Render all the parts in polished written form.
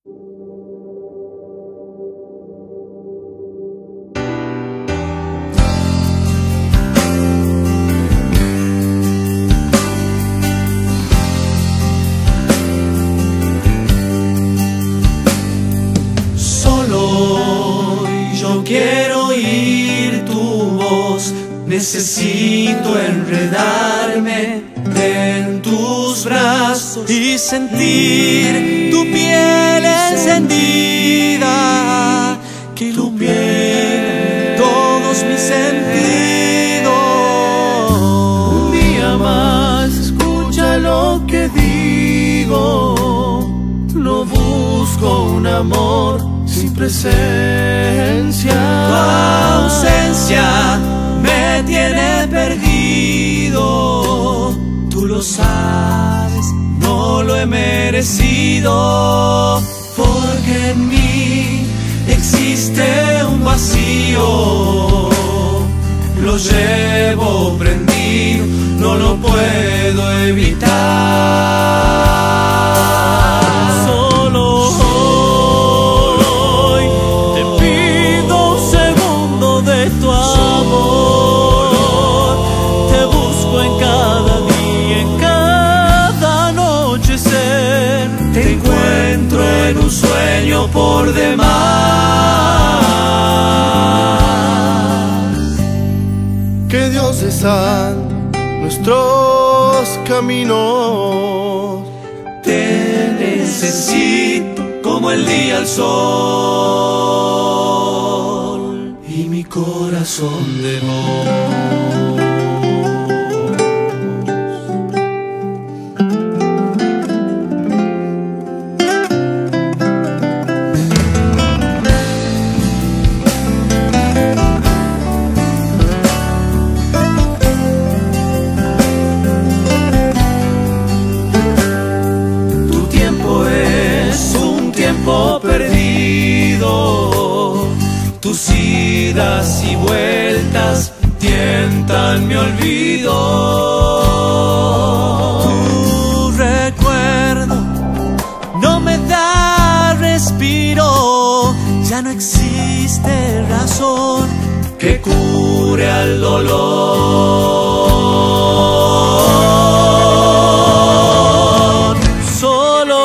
Quiero oír tu voz, necesito enredarme en tus brazos y sentir tu piel encendida que ilumina todos mis sentidos. Un día más, escucha lo que digo, no busco un amor sin presencia. Tu ausencia me tiene perdido, tú lo sabes, no lo he merecido, porque en mí existe un vacío, lo llevo prendido, no lo puedo evitar. En un sueño por demás, que Dios desande nuestros caminos. Te necesito como el día al sol y mi corazón de vos. Perdido, tus idas y vueltas tientan mi olvido. Tu recuerdo no me da respiro, ya no existe razón que cure al dolor. Solo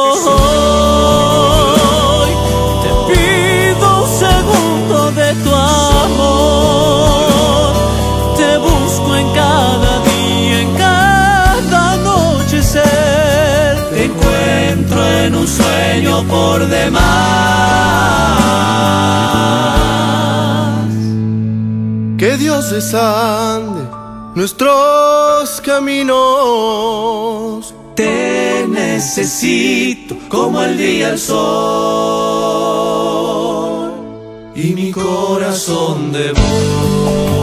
tu amor, te busco en cada día, en cada anochecer, te encuentro en un sueño por demás. Que Dios desande nuestros caminos. Te necesito como el día al sol y mi corazón de vos.